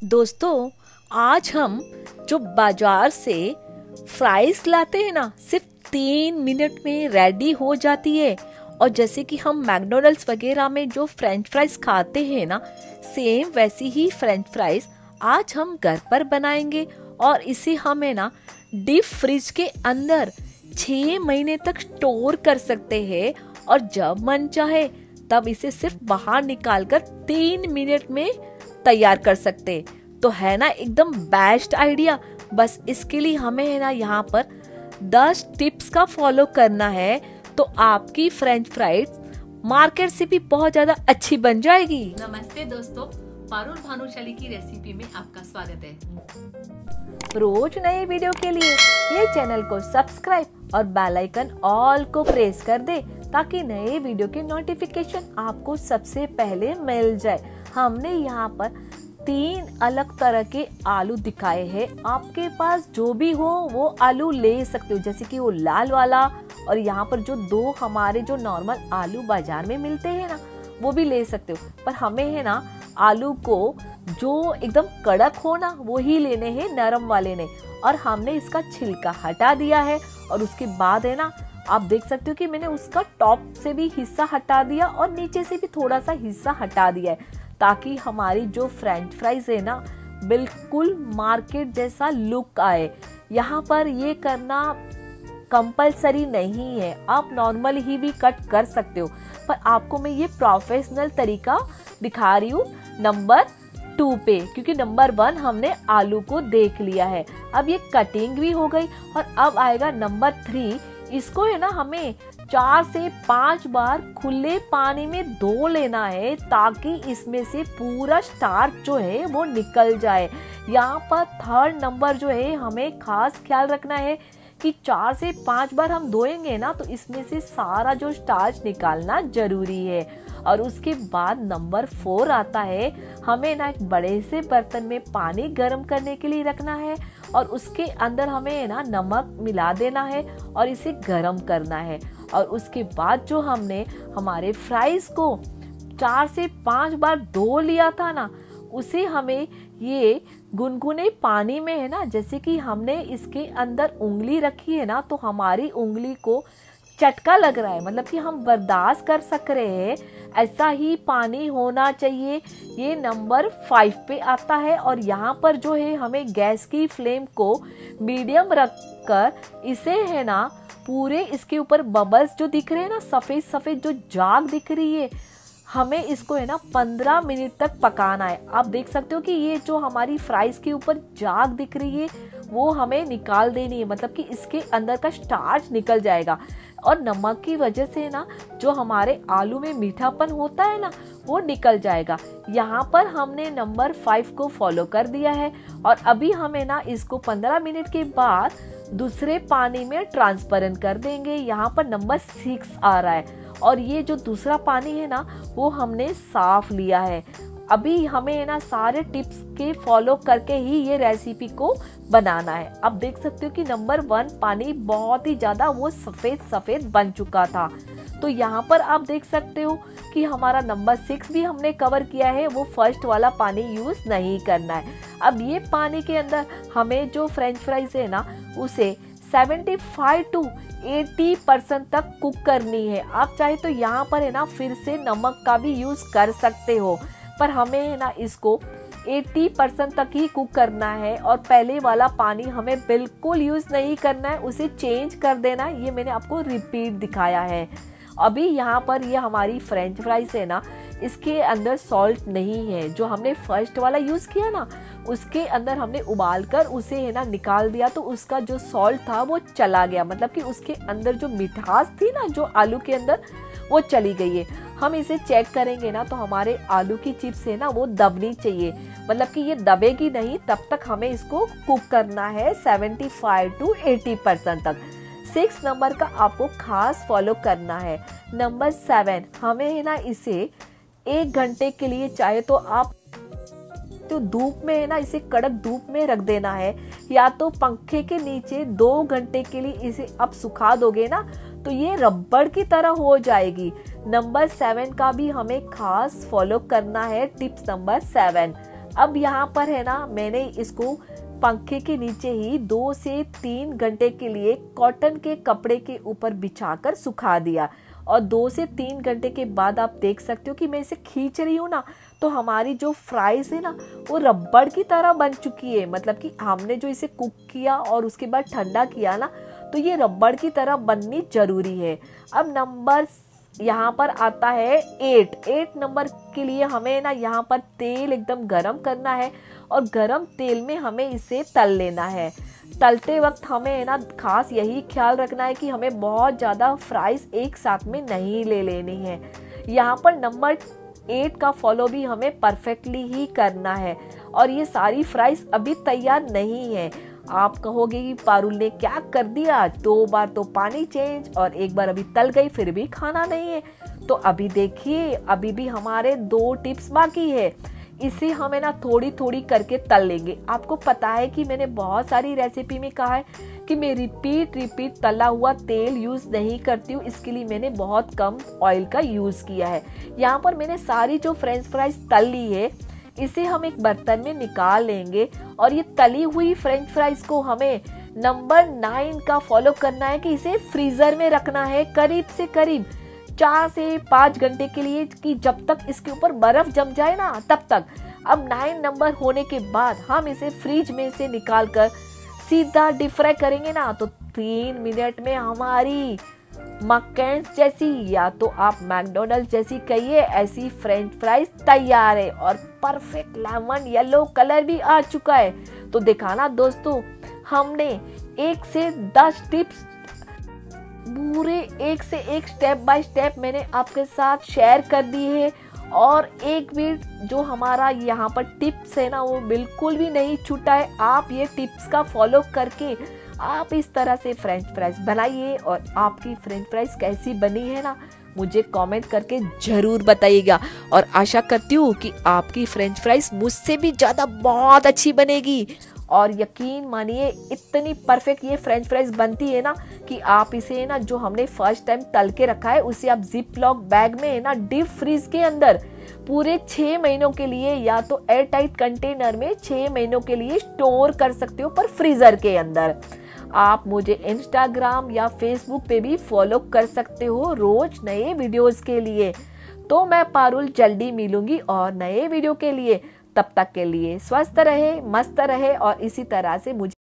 दोस्तों, आज हम जो बाजार से फ्राइज लाते हैं ना, सिर्फ 3 मिनट में रेडी हो जाती है। और जैसे कि हम मैकडोनल्ड्स वगैरह में जो फ्रेंच फ्राइज खाते हैं ना, सेम वैसी ही फ्रेंच फ्राइज आज हम घर पर बनाएंगे। और इसे हम है ना डीप फ्रिज के अंदर 6 महीने तक स्टोर कर सकते हैं। और जब मन चाहे तब इसे सिर्फ बाहर निकालकर 3 मिनट में तैयार कर सकते। तो है ना एकदम बेस्ट आइडिया। बस इसके लिए हमें है ना यहाँ पर 10 टिप्स का फॉलो करना है, तो आपकी फ्रेंच फ्राइज मार्केट से भी बहुत ज्यादा अच्छी बन जाएगी। नमस्ते दोस्तों, पारुल भानुशाली की रेसिपी में आपका स्वागत है। रोज नए वीडियो के लिए ये चैनल को सब्सक्राइब और बेल आइकन ऑल को प्रेस कर दे, ताकि नए वीडियो के नोटिफिकेशन आपको सबसे पहले मिल जाए। हमने यहाँ पर 3 अलग तरह के आलू दिखाए हैं। आपके पास जो भी हो वो आलू ले सकते हो, जैसे कि वो लाल वाला, और यहाँ पर जो 2 हमारे जो नॉर्मल आलू बाजार में मिलते हैं ना, वो भी ले सकते हो। पर हमें है ना आलू को जो एकदम कड़क हो ना, वो ही लेने हैं, नरम वाले ने। और हमने इसका छिलका हटा दिया है। और उसके बाद है ना, आप देख सकते हो कि मैंने उसका टॉप से भी हिस्सा हटा दिया और नीचे से भी थोड़ा सा हिस्सा हटा दिया है, ताकि हमारी जो फ्रेंच फ्राइज है ना बिल्कुल मार्केट जैसा लुक आए। यहाँ पर ये करना कंपलसरी नहीं है, आप नॉर्मल ही भी कट कर सकते हो। पर आपको मैं ये प्रोफेशनल तरीका दिखा रही हूँ नंबर 2 पे, क्योंकि नंबर 1 हमने आलू को देख लिया है। अब ये कटिंग भी हो गई। और अब आएगा नंबर 3। इसको है ना हमें 4 से 5 बार खुले पानी में धो लेना है, ताकि इसमें से पूरा स्टार्च जो है वो निकल जाए। यहाँ पर 3rd नंबर जो है, हमें खास ख्याल रखना है कि 4 से 5 बार हम धोएंगे ना, तो इसमें से सारा जो स्टार्च निकालना जरूरी है। और उसके बाद नंबर 4 आता है, हमें ना एक बड़े से बर्तन में पानी गर्म करने के लिए रखना है। और उसके अंदर हमें ना नमक मिला देना है और इसे गर्म करना है। और उसके बाद जो हमने हमारे फ्राइज को 4 से 5 बार धो लिया था ना, उसे हमें ये गुनगुने पानी में है ना, जैसे कि हमने इसके अंदर उंगली रखी है ना, तो हमारी उंगली को चटका लग रहा है, मतलब कि हम बर्दाश्त कर सक रहे हैं, ऐसा ही पानी होना चाहिए। ये नंबर 5 पे आता है। और यहाँ पर जो है हमें गैस की फ्लेम को मीडियम रखकर इसे है ना पूरे इसके ऊपर बबल्स जो दिख रहे हैं ना, सफेद सफेद जो जाग दिख रही है, हमें इसको है ना 15 मिनट तक पकाना है। आप देख सकते हो कि ये जो हमारी फ्राइज के ऊपर जाग दिख रही है वो हमें निकाल देनी है, मतलब कि इसके अंदर का स्टार्च निकल जाएगा। और नमक की वजह से ना जो हमारे आलू में मीठापन होता है ना, वो निकल जाएगा। यहाँ पर हमने नंबर 5 को फॉलो कर दिया है। और अभी हमें ना इसको 15 मिनट के बाद दूसरे पानी में ट्रांसफर कर देंगे। यहाँ पर नंबर 6 आ रहा है। और ये जो दूसरा पानी है ना, वो हमने साफ लिया है। अभी हमें है ना सारे टिप्स के फॉलो करके ही ये रेसिपी को बनाना है। अब देख सकते हो कि नंबर 1 पानी बहुत ही ज्यादा वो सफेद सफेद बन चुका था। तो यहाँ पर आप देख सकते हो कि हमारा नंबर 6 भी हमने कवर किया है, वो फर्स्ट वाला पानी यूज नहीं करना है। अब ये पानी के अंदर हमें जो फ्रेंच फ्राइज है ना, उसे 75 to 80% तक कुक करनी है। आप चाहे तो यहाँ पर है ना फिर से नमक का भी यूज कर सकते हो, पर हमें है ना इसको 80% तक ही कुक करना है। और पहले वाला पानी हमें बिल्कुल यूज नहीं करना है, उसे चेंज कर देना है। ये मैंने आपको रिपीट दिखाया है। अभी यहाँ पर ये हमारी फ्रेंच फ्राइज है ना, इसके अंदर सॉल्ट नहीं है। जो हमने फर्स्ट वाला यूज किया ना, उसके अंदर हमने उबाल कर उसे है ना निकाल दिया, तो उसका जो सॉल्ट था वो चला गया, मतलब कि उसके अंदर जो मिठास थी ना जो आलू के अंदर, वो चली गई है। हम इसे चेक करेंगे ना, तो हमारे आलू की चिप्स है ना वो दबनी चाहिए, मतलब कि ये दबेगी नहीं, तब तक हमें इसको कुक करना है 75 to 80% तक। 6 नंबर का आपको खास फॉलो करना है। नंबर 7, हमें है ना इसे 1 घंटे के लिए, चाहे तो आप तो धूप में है ना इसे कड़क धूप में रख देना है, या तो पंखे के नीचे 2 घंटे के लिए इसे आप सुखा दोगे ना, तो ये रबड़ की तरह हो जाएगी। नंबर 7 का भी हमें खास फॉलो करना है, टिप्स नंबर 7। अब यहाँ पर है ना, मैंने इसको पंखे के नीचे ही 2 से 3 घंटे के लिए कॉटन के कपड़े के ऊपर बिछाकर सुखा दिया। और 2 से 3 घंटे के बाद आप देख सकते हो कि मैं इसे खींच रही हूँ ना, तो हमारी जो फ्राइज है ना वो रबड़ की तरह बन चुकी है। मतलब कि हमने जो इसे कुक किया और उसके बाद ठंडा किया ना, तो ये रबड़ की तरह बननी जरूरी है। अब नंबर यहाँ पर आता है 8 नंबर के लिए हमें ना यहाँ पर तेल एकदम गरम करना है और गरम तेल में हमें इसे तल लेना है। तलते वक्त हमें ना खास यही ख्याल रखना है कि हमें बहुत ज़्यादा फ्राइज एक साथ में नहीं ले लेनी है। यहाँ पर नंबर 8 का फॉलो भी हमें परफेक्टली ही करना है। और ये सारी फ्राइज अभी तैयार नहीं है। आप कहोगे कि पारुल ने क्या कर दिया, 2 बार तो पानी चेंज और 1 बार अभी तल गई फिर भी खाना नहीं है। तो अभी देखिए, अभी भी हमारे 2 टिप्स बाकी है। इसे हमें ना थोड़ी थोड़ी करके तल लेंगे। आपको पता है कि मैंने बहुत सारी रेसिपी में कहा है कि मैं रिपीट तला हुआ तेल यूज नहीं करती हूँ। इसके लिए मैंने बहुत कम ऑयल का यूज किया है। यहाँ पर मैंने सारी जो फ्रेंच फ्राइज तल ली है, इसे हम एक बर्तन में निकाल लेंगे। और ये तली हुई फ्रेंच फ्राइज को हमें नंबर 9 का फॉलो करना है कि इसे फ्रीजर में रखना है करीब से करीब 4 से 5 घंटे के लिए, कि जब तक इसके ऊपर बर्फ जम जाए ना तब तक। अब 9 नंबर होने के बाद हम इसे फ्रिज में से निकाल कर सीधा डीप फ्राई करेंगे ना, तो 3 मिनट में हमारी मक्कैंस जैसी, या तो आप मैकडोनल्ड जैसी कहिए, ऐसी फ्रेंच फ्राइज तैयार है। और परफेक्ट लेमन येलो कलर भी आ चुका है। तो देखा ना दोस्तों, हमने 1 से 10 टिप्स पूरे 1 से 1 स्टेप बाय स्टेप मैंने आपके साथ शेयर कर दी है। और एक भी जो हमारा यहाँ पर टिप्स है ना, वो बिल्कुल भी नहीं छूटा है। आप ये टिप्स का फॉलो करके आप इस तरह से फ्रेंच फ्राइज बनाइए। और आपकी फ्रेंच फ्राइज कैसी बनी है ना, मुझे कमेंट करके जरूर बताइएगा। और आशा करती हूँ कि आपकी फ्रेंच फ्राइज मुझसे भी ज़्यादा बहुत अच्छी बनेगी। और यकीन मानिए, इतनी परफेक्ट ये फ्रेंच फ्राइज बनती है ना कि आप इसे ना, जो हमने फर्स्ट टाइम तल के रखा है, उसे आप जिप लॉक बैग में ना डीप फ्रीज के अंदर पूरे 6 महीनों के लिए, या तो एयर टाइट कंटेनर में 6 महीनों के लिए स्टोर कर सकते हो, पर फ्रीजर के अंदर। आप मुझे इंस्टाग्राम या फेसबुक पे भी फॉलो कर सकते हो रोज नए वीडियोस के लिए। तो मैं पारुल जल्दी मिलूंगी और नए वीडियो के लिए। तब तक के लिए स्वस्थ रहे, मस्त रहे और इसी तरह से मुझे